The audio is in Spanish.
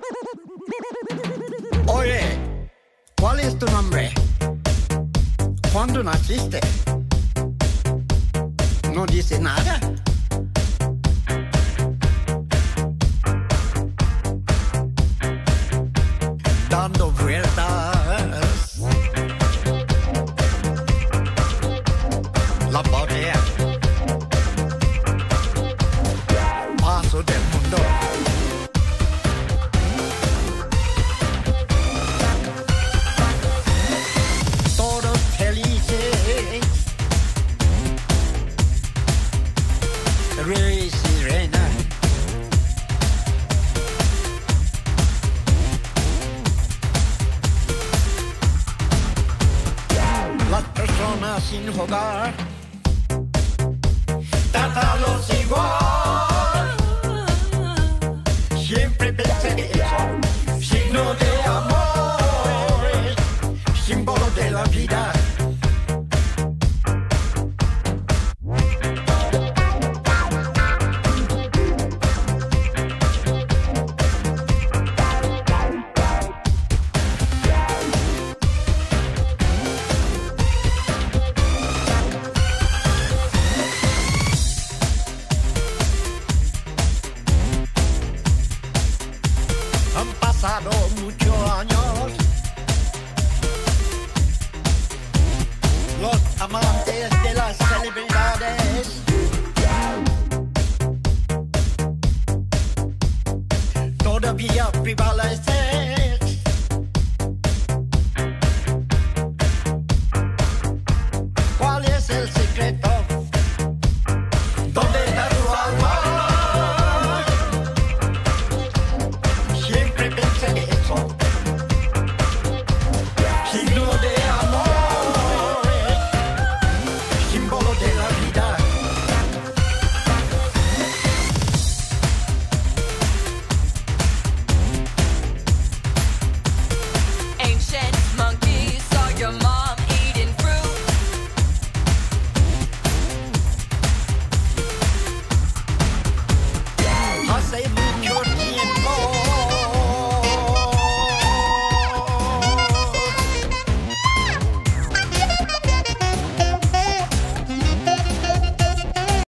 Oye, ¿cuál es tu nombre? ¿Cuándo naciste? ¿No dice nada? Dando vueltas la botella, paso del mundo. Todos felices, reyes y reinas. Las personas sin hogar, tratarlos igual. Siempre pensé eso, signo de amor, símbolo de la vida. Han pasado muchos años, los amantes de las celebridades todavía prevalecen.